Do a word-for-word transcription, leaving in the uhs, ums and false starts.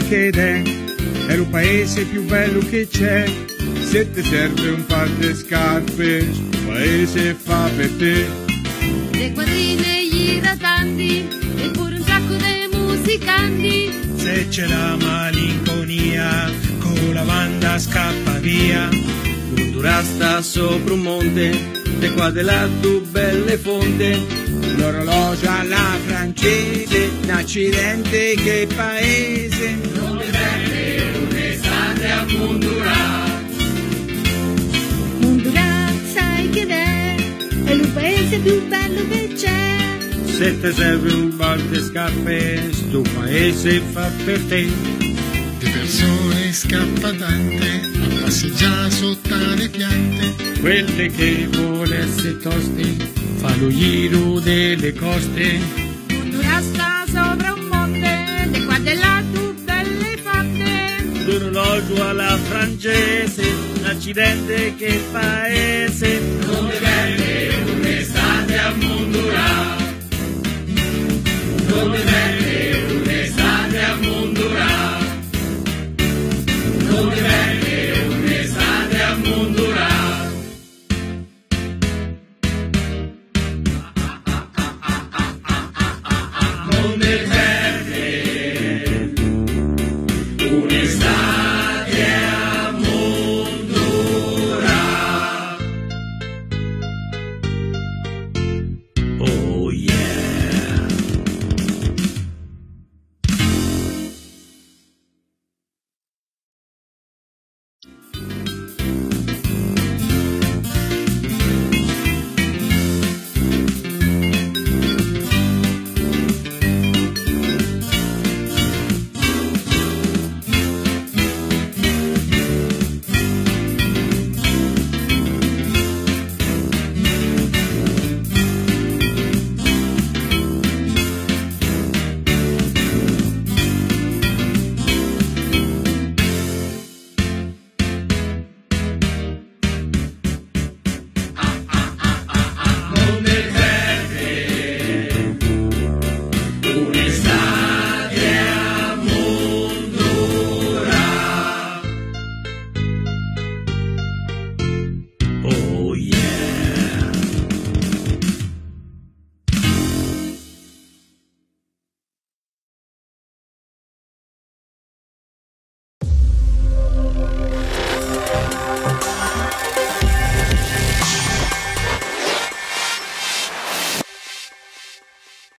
che è, è il paese più bello che c'è. Se ti serve un par di scarpe, sto paese fa per te. Le quadrine, gli idratanti e pure un sacco di musicanti. Se c'è la malinconia, con la banda scappa via. L'Honduras sta sopra un monte, e qua della tua belle fonte. L'orologio alla francese, un accidente che paese. Come verde un'estate a Honduras. Honduras, sai che è, è il paese più bello che c'è. Se ti serve un bar di scarpe, sto paese fa per te. Di persone scappadante, a passeggiare sotto le piante. Quelle che vuole essere toste, fa lo giro delle coste. Honduras sta sopra un monte, e qua della tua belle fonte. L'orologio alla francese, un accidente che paese. Come verde un'estate a Honduras. Come verde un'estate a Honduras. Come verde